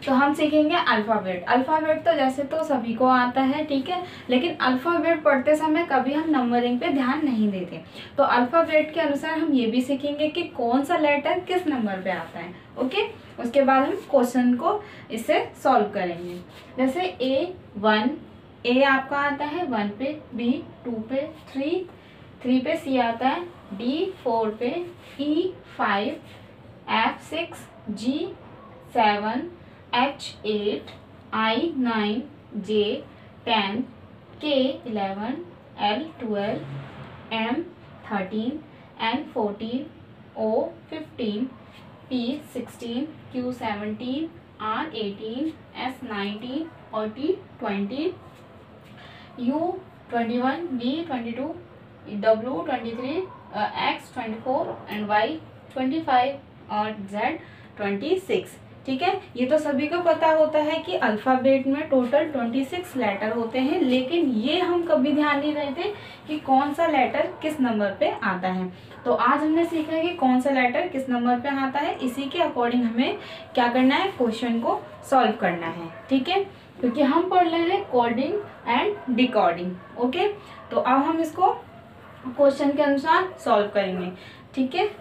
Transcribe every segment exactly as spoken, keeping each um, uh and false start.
तो हम सीखेंगे अल्फ़ाबेट। अल्फ़ाबेट तो जैसे तो सभी को आता है, ठीक है, लेकिन अल्फ़ाबेट पढ़ते समय कभी हम नंबरिंग पे ध्यान नहीं देते। तो अल्फ़ाबेट के अनुसार हम ये भी सीखेंगे कि कौन सा लेटर किस नंबर पे आता है। ओके, उसके बाद हम क्वेश्चन को इससे सॉल्व करेंगे। जैसे ए वन, ए आपका आता है वन पे, बी टू पे, थ्री थ्री पे सी आता है, डी फोर पे, E five, F six, G seven, H eight, I nine, J ten, K eleven, L twelve, M thirteen, N fourteen, O fifteen, P sixteen, Q seventeen, R eighteen, S nineteen और T twenty, U twenty one, V twenty two, W twenty three, X twenty four and Y twenty five और Z twenty six. ठीक है, ये तो सभी को पता होता है कि अल्फ़ाबेट में टोटल ट्वेंटी सिक्स लेटर होते हैं, लेकिन ये हम कभी ध्यान नहीं देते कि कौन सा लेटर किस नंबर पे आता है। तो आज हमने सीखा है कि कौन सा लेटर किस नंबर पे आता है, इसी के अकॉर्डिंग हमें क्या करना है, क्वेश्चन को सॉल्व करना है। ठीक है, क्योंकि हम पढ़ रहे हैं कोडिंग एंड डिकोडिंग। ओके, तो अब हम इसको क्वेश्चन के अनुसार सॉल्व करेंगे। ठीक है,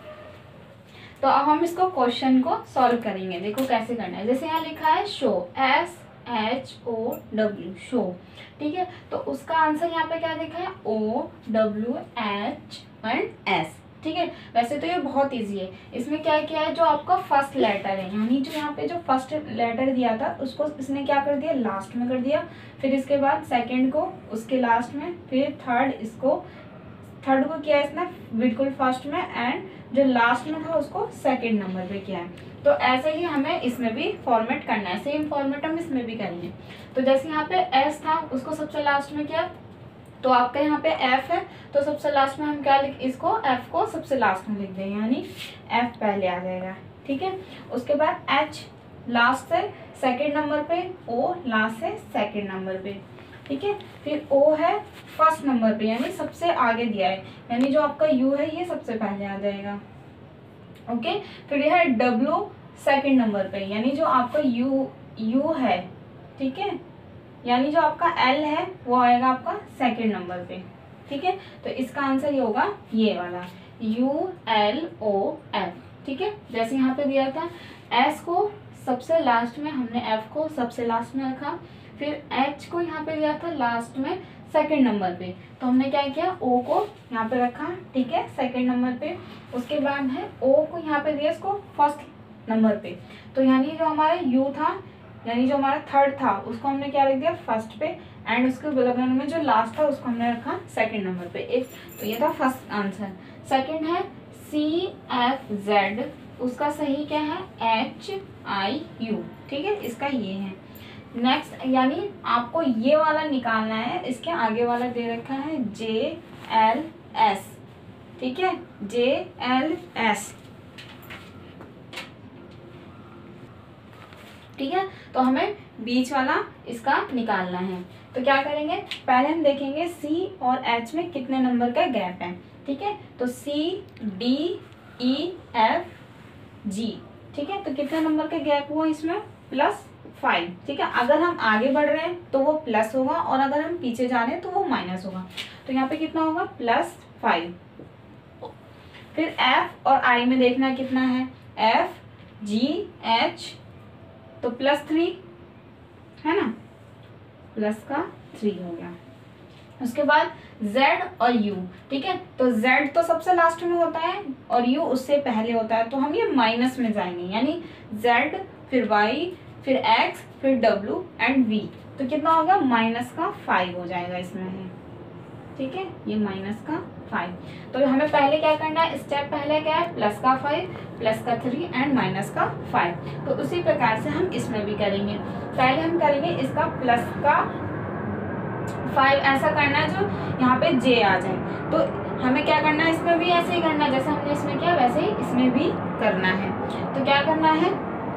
तो अब हम इसको क्वेश्चन को सॉल्व करेंगे। देखो कैसे करना है। जैसे यहाँ लिखा है show, S H O W, show. ठीक है, तो उसका आंसर यहाँ पे क्या लिखा है, O W H and S. ठीक है, वैसे तो ये बहुत इजी है। इसमें क्या किया है, जो आपका फर्स्ट लेटर है, यानी जो यहाँ पे जो फर्स्ट लेटर दिया था उसको इसने क्या कर दिया, लास्ट में कर दिया। फिर इसके बाद सेकंड को उसके लास्ट में, फिर थर्ड इसको थर्ड को किया इसने बिल्कुल फर्स्ट में, एंड जो लास्ट में था उसको सेकंड नंबर पे किया है। तो ऐसे ही हमें इसमें भी फॉर्मेट करना है, सेम फॉर्मेट हम इसमें भी करेंगे। तो जैसे यहाँ पे एस था उसको सबसे लास्ट में किया, तो आपका यहाँ पे एफ है तो सबसे लास्ट में हम क्या लिख, इसको एफ को सबसे लास्ट में लिख देंगे, यानी एफ पहले आ जाएगा। ठीक है, उसके बाद एच लास्ट से सेकंड नंबर पे, ओ लास्ट से सेकंड नंबर पे। ठीक है, फिर ओ है फर्स्ट नंबर पे, यानी सबसे आगे दिया है, यानी जो आपका यू है ये सबसे पहले आ जाएगा। ओके, फिर यह है डब्ल्यू सेकंड नंबर पे, यानी जो आपका यू यू है, ठीक है, यानी जो आपका एल है वो आएगा आपका सेकंड नंबर पे। ठीक है, तो इसका आंसर ये होगा ये वाला, यू एल ओ एफ। ठीक है, जैसे यहाँ पे दिया था एस को सबसे लास्ट में, हमने एफ को सबसे लास्ट में रखा, फिर एच को यहाँ पे दिया था लास्ट में सेकंड नंबर पे, तो हमने क्या किया, ओ को यहाँ पे रखा, ठीक है, सेकंड नंबर पे। उसके बाद है ओ को यहाँ पे दिया इसको फर्स्ट नंबर पे, तो यानी जो हमारा यू था, यानी जो हमारा थर्ड था उसको हमने क्या रख दिया फर्स्ट पे, एंड उसके बगल में जो लास्ट था उसको हमने रखा सेकंड नंबर पे। एक तो ये था फर्स्ट आंसर। सेकंड है सी एफ जेड, उसका सही क्या है, एच आई यू। ठीक है, इसका ये है। नेक्स्ट, यानी आपको ये वाला निकालना है, इसके आगे वाला दे रखा है जे एल एस। ठीक है, जे एल एस। ठीक है, तो हमें बीच वाला इसका निकालना है। तो क्या करेंगे, पहले हम देखेंगे सी और एच में कितने नंबर का गैप है। ठीक है, तो C D E F G. ठीक है, तो कितने नंबर का गैप हुआ इसमें, प्लस फाइव। ठीक है, अगर हम आगे बढ़ रहे हैं तो वो प्लस होगा, और अगर हम पीछे जा रहे हैं तो वो माइनस होगा। तो यहाँ पे कितना होगा, प्लस फाइव। फिर एफ और आई में देखना कितना है, एफ जी एच, तो प्लस थ्री है ना, प्लस का थ्री हो गया। उसके बाद Z और U। ठीक है, तो Z तो सबसे लास्ट में होता है और U उससे पहले होता है, तो हम ये माइनस में जाएंगे, यानी Z फिर Y फिर X फिर W एंड V। तो कितना होगा, माइनस का फाइव हो जाएगा इसमें है। ठीक है, ये माइनस का फाइव। तो हमें पहले क्या करना है, स्टेप पहले क्या है, प्लस का फाइव, प्लस का थ्री एंड माइनस का फाइव। तो उसी प्रकार से हम इसमें भी करेंगे। पहले हम करेंगे इसका प्लस का फाइव, ऐसा करना है जो यहाँ पे जे आ जाए। तो हमें क्या करना है, इसमें भी ऐसे ही करना है, जैसे हमने इसमें किया वैसे ही इसमें भी करना है। तो क्या करना है,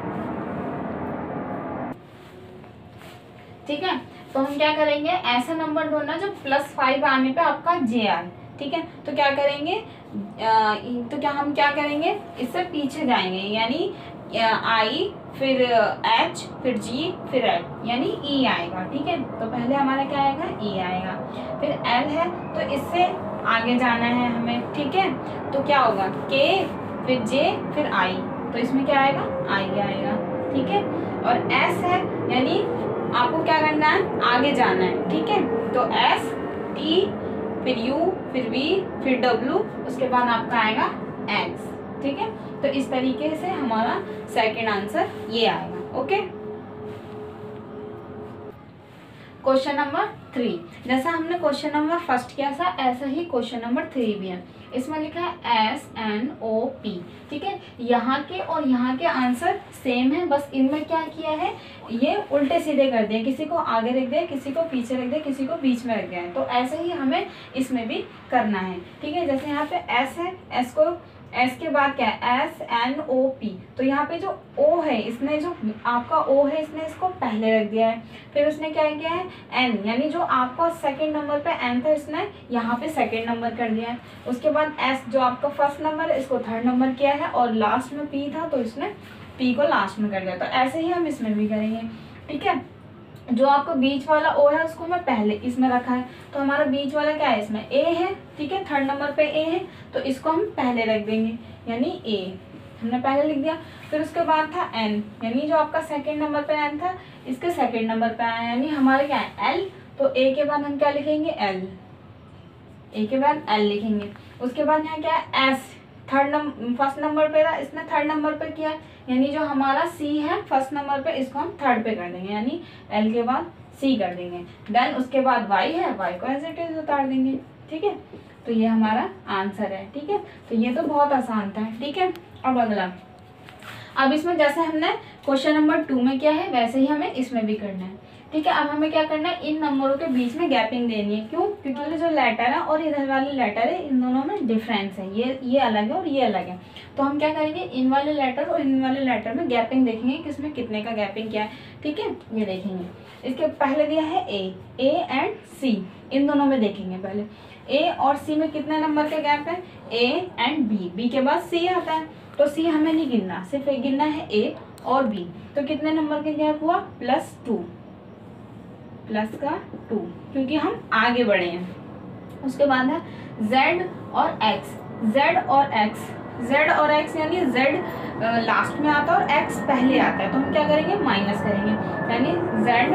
ठीक है, तो हम क्या करेंगे, ऐसा नंबर ढूंढना जो प्लस फाइव आने पे आपका जे आए। ठीक है, तो क्या करेंगे, आ, तो क्या हम क्या करेंगे, इससे पीछे जाएंगे, यानी आई, फिर एच, फिर जी, फिर एल, यानी ई आएगा। ठीक है, तो पहले हमारा क्या आएगा, ई आएगा। फिर एल है तो इससे आगे जाना है हमें। ठीक है, तो क्या होगा, के, फिर जे, फिर आई, तो इसमें क्या आएगा, आई आएगा। ठीक है, और एस है यानी आपको क्या करना है, आगे जाना है। ठीक है, तो एस, टी, फिर यू, फिर वी, फिर डब्ल्यू, उसके बाद आपका आएगा एक्स। ठीक है, तो इस तरीके से हमारा सेकंड आंसर ये आएगा। ओके, क्वेश्चन नंबर थ्री, जैसा हमने क्वेश्चन नंबर फर्स्ट किया था ऐसा ही क्वेश्चन नंबर थ्री भी है। इसमें लिखा है एस एन ओ पी। ठीक है, यहाँ के और यहाँ के आंसर सेम है, बस इनमें क्या किया है, ये उल्टे सीधे कर दिए, किसी को आगे रख दिया, किसी को पीछे रख दिया, किसी को बीच में रख दिया है। तो ऐसे ही हमें इसमें भी करना है। ठीक है, जैसे यहाँ पे एस है, एस को एस के बाद क्या है, एस एन ओ पी, तो यहाँ पे जो ओ है, इसने जो आपका ओ है इसने इसको पहले रख दिया है। फिर उसने क्या किया है, एन, यानी जो आपका सेकंड नंबर पे एन था इसने यहाँ पे सेकंड नंबर कर दिया है। उसके बाद एस जो आपका फर्स्ट नंबर है इसको थर्ड नंबर किया है, और लास्ट में पी था तो इसने पी को लास्ट में कर दिया। तो ऐसे ही हम इसमें भी करेंगे। ठीक है, जो आपका बीच वाला ओ है उसको मैं पहले इसमें रखा है, तो हमारा बीच वाला क्या है, इसमें ए है। ठीक है, थर्ड नंबर पे ए है तो इसको हम पहले रख देंगे, यानी ए हमने पहले लिख दिया। फिर उसके बाद था एन, यानी जो आपका सेकंड नंबर पे एन था इसके सेकंड नंबर पे आया, यानी हमारे क्या है एल, तो ए के बाद हम क्या लिखेंगे, एल, ए के बाद एल लिखेंगे। उसके बाद यहाँ क्या है, S, third number first number पे था इसने थर्ड नंबर पे किया, यानी जो हमारा सी है फर्स्ट नंबर पे इसको हम थर्ड पे कर देंगे, यानी एल के बाद सी कर देंगे। देन उसके बाद वाई है, वाई को एज इट इज उतार देंगे। ठीक है, तो ये हमारा आंसर है। ठीक है, तो ये तो बहुत आसान था। ठीक है, अब अगला, अब इसमें जैसे हमने क्वेश्चन नंबर टू में किया है वैसे ही हमें इसमें भी करना है। ठीक है, अब हमें क्या करना है, इन नंबरों के बीच में गैपिंग देनी है। क्यों, क्योंकि जो लेटर है और इधर वाले लेटर है इन दोनों में डिफरेंस है, ये ये अलग है और ये अलग है। तो हम क्या करेंगे, इन वाले लेटर और इन वाले लेटर में गैपिंग देखेंगे किसमें कितने का गैपिंग क्या है। ठीक है, ये देखेंगे। इसके पहले दिया है ए, ए एंड सी, इन दोनों में देखेंगे। पहले ए और सी में कितने नंबर का गैप है, ए एंड बी, बी के बाद सी आता है, तो सी हमें नहीं गिनना, सिर्फ एक गिनना है ए और बी। तो कितने नंबर का गैप हुआ, प्लस टू, प्लस का टू, क्योंकि हम आगे बढ़े हैं। उसके बाद है z और x, z और x, z और x यानी z लास्ट में आता है और x पहले आता है, तो हम क्या करेंगे, माइनस करेंगे, यानी z,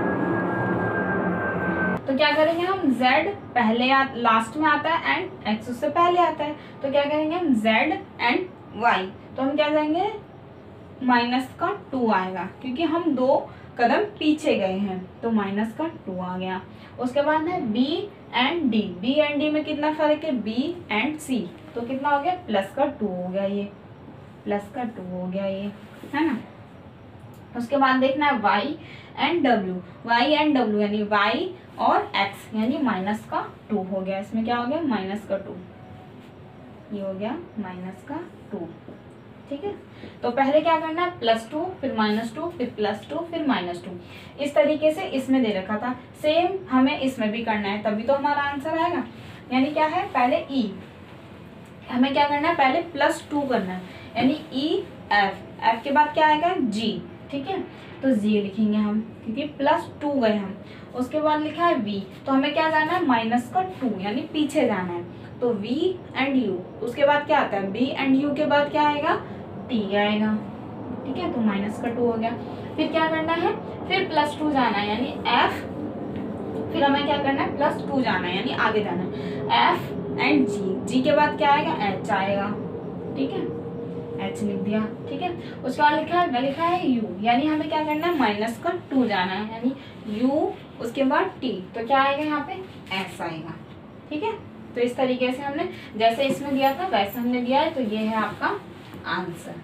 तो क्या करेंगे हम, z पहले आ, लास्ट में आता है एंड x उससे पहले आता है, तो क्या करेंगे हम z एंड y, तो हम क्या करेंगे, माइनस का टू आएगा, क्योंकि हम दो कदम पीछे गए हैं, तो माइनस का टू आ गया। उसके बाद है b and d, b and d में कितना फर्क है, b एंड c, तो कितना हो गया, प्लस का टू हो गया, ये प्लस का टू हो गया, ये है ना। उसके बाद देखना है y and w, y and w यानी y और x, यानी माइनस का टू हो गया। इसमें क्या हो गया, माइनस का टू, ये हो गया माइनस का टू। ठीक है, तो पहले क्या करना है, प्लस टू, फिर माइनस टू, फिर प्लस टू, फिर माइनस टू, इस तरीके से इसमें दे रखा था। सेम हमें इसमें भी करना है, तभी तो हमारा आंसर आएगा। यानी क्या है, पहले ई, हमें क्या करना है, पहले प्लस टू करना है, यानी ई एफ, एफ के बाद क्या आएगा, जी। ठीक है, तो जी लिखेंगे हम, क्योंकि प्लस टू गए हम। उसके बाद लिखा है वी, तो हमें क्या जाना है, माइनस का टू, यानी पीछे जाना है, तो v एंड u। उसके बाद क्या आता है, b एंड u के बाद क्या आएगा, t आएगा। ठीक है, तो माइनस का टू हो गया। फिर क्या करना है, फिर प्लस टू जाना है, यानी f, फिर हमें क्या करना है, प्लस टू जाना है, यानी आगे जाना है, f एंड g, g के बाद क्या आएगा, h आएगा। ठीक है, h लिख दिया। ठीक है, उसके बाद लिखा है लिखा है u, यानी हमें क्या करना है, माइनस का टू जाना है, यानी u, उसके बाद t, तो क्या आएगा यहाँ पे, s आएगा। ठीक है, तो इस तरीके से हमने जैसे इसमें दिया था वैसे हमने दिया है, तो ये है आपका आंसर।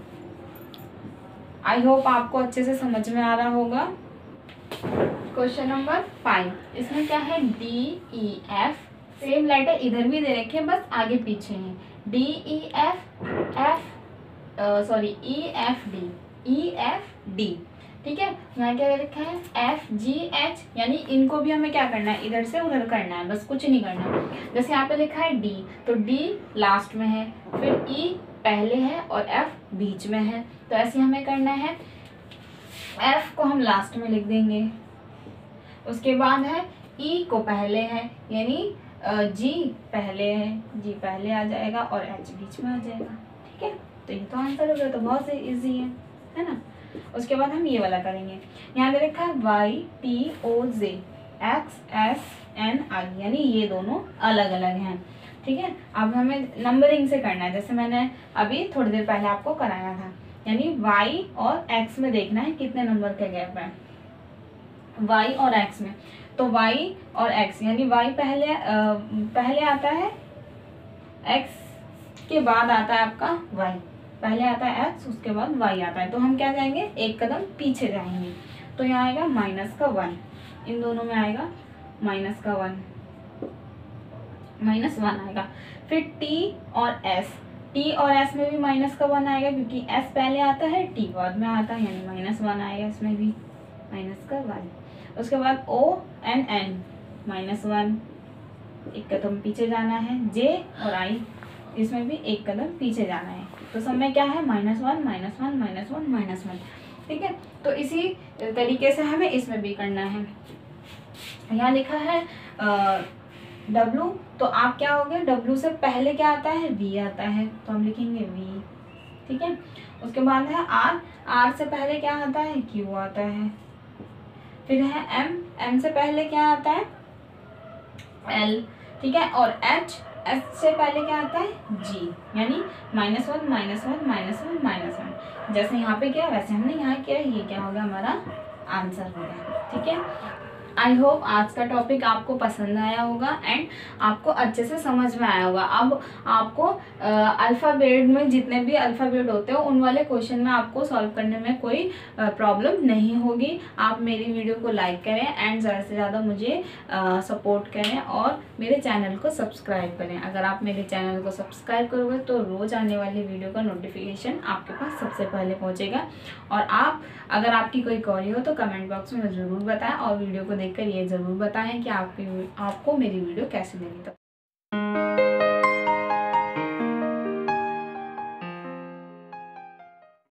आई होप आपको अच्छे से समझ में आ रहा होगा। क्वेश्चन नंबर फाइव, इसमें क्या है, D E F, same letter इधर भी दे रखे हैं, बस आगे पीछे हैं, D E F, F sorry E F D, E F D. ठीक है, यहाँ क्या लिखा है, एफ जी एच, यानी इनको भी हमें क्या करना है, इधर से उधर करना है, बस कुछ नहीं करना। जैसे यहाँ पे लिखा है डी, तो डी लास्ट में है, फिर ई पहले है और एफ बीच में है, तो ऐसे हमें करना है। एफ को हम लास्ट में लिख देंगे, उसके बाद है ई को पहले है, यानी जी पहले है, जी पहले आ जाएगा और एच बीच में आ जाएगा। ठीक है, तो ये तो आंसर हो गया, तो बहुत ही ईजी है है ना। उसके बाद हम ये वाला करेंगे, यहाँ पे लिखा है Y T O J X S N I, यानी ये दोनों अलग अलग हैं। ठीक है, अब हमें नंबरिंग से करना है, जैसे मैंने अभी थोड़ी देर पहले आपको कराया था, यानी y और x में देखना है कितने नंबर का गैप है y और x में। तो y और x यानी y पहले आ, पहले आता है, x के बाद आता है आपका y, पहले आता है x उसके बाद y आता है, तो हम क्या जाएंगे, एक कदम पीछे जाएंगे। तो यहाँ आएगा माइनस का वन, इन दोनों में आएगा माइनस का वन, माइनस वन आएगा। फिर t और s, t और s में भी माइनस का वन आएगा, क्योंकि s पहले आता है t बाद में आता है, यानी माइनस वन आएगा इसमें भी, माइनस का वन। उसके बाद o N n minus one, एक कदम पीछे जाना है। j और i, इसमें भी एक कदम पीछे जाना है। तो सब में क्या है, minus one minus one minus one minus one. ठीक है, तो इसी तरीके से हमें इसमें भी करना है। यहाँ लिखा है डब्लू, तो आप क्या हो गए, डब्लू से पहले क्या आता है, वी आता है, तो हम लिखेंगे वी। ठीक है, उसके बाद है आर, आर से पहले क्या आता है, क्यू आता है। फिर है एम, एम से पहले क्या आता है, एल। ठीक है, और एच, एच से पहले क्या आता है, जी, यानी minus one minus one minus one minus one. जैसे यहाँ पे किया वैसे हमने यहाँ किया, ये क्या हो गया, हमारा आंसर हो गया। ठीक है, आई होप आज का टॉपिक आपको पसंद आया होगा एंड आपको अच्छे से समझ में आया होगा। अब आपको अल्फ़ाबेट में जितने भी अल्फ़ाबेट होते हैं उन वाले क्वेश्चन में आपको सॉल्व करने में कोई प्रॉब्लम नहीं होगी। आप मेरी वीडियो को लाइक करें एंड ज़्यादा से ज़्यादा मुझे सपोर्ट करें और मेरे चैनल को सब्सक्राइब करें। अगर आप मेरे चैनल को सब्सक्राइब करोगे तो रोज़ आने वाली वीडियो का नोटिफिकेशन आपके पास सबसे पहले पहुँचेगा। और आप अगर आपकी कोई क्वेरी हो तो कमेंट बॉक्स में ज़रूर बताएं और वीडियो को देखकर ये ज़रूर बताएं कि आपकी आपको मेरी वीडियो कैसी लगी। तो